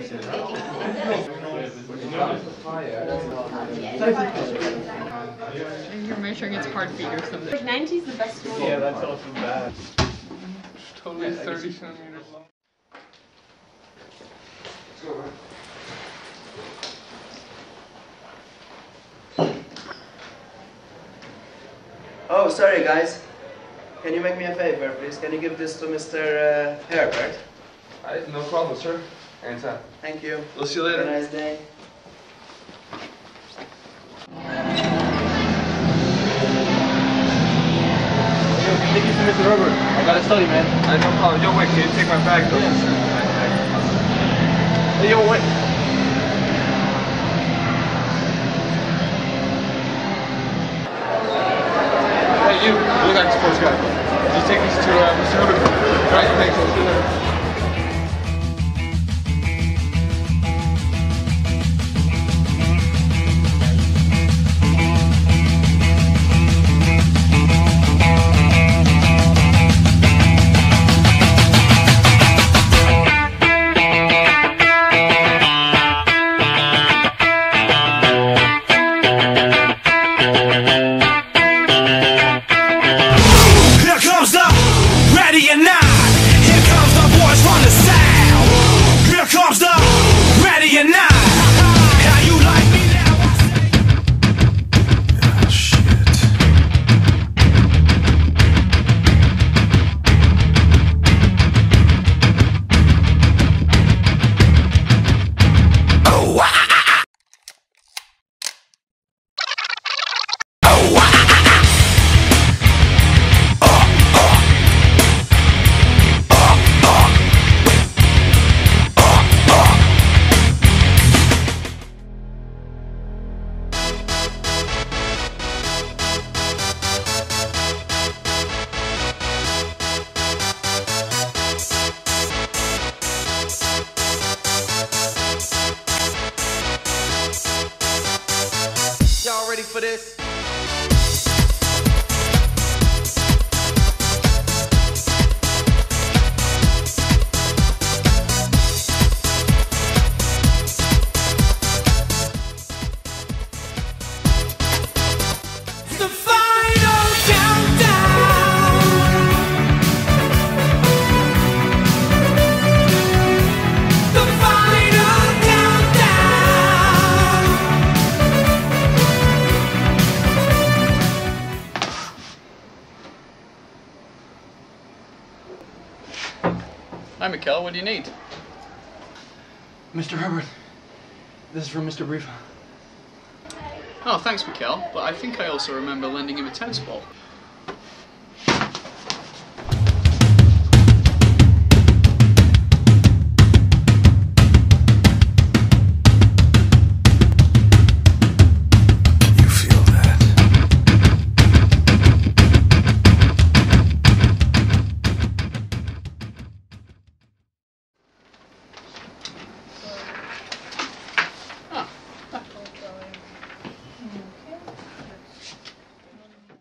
You're measuring its heartbeat or something. Like 90 is the best one. Yeah, that's not too bad. Totally 30 centimeters long. Let's go, man. Oh, sorry guys. Can you make me a favor, please? Can you give this to Mr. Herbert? No problem, sir. Anytime. Thank you. We'll see you Have later. a nice day. Thank you to Mr. Herbert. I gotta study, man. No problem. Yo, wait, can you take my bag, though? Hey, yo, wait. Hey, you look like a sports guy. Just take these to Mr. Herbert. Right, thanks. I'll see you later. Y'all ready for this? The final countdown. The final countdown. Hi, Mikkel. What do you need? Mr. Herbert, this is from Mr. Brief. Oh, thanks, Mikkel. But I think I also remember lending him a tennis ball.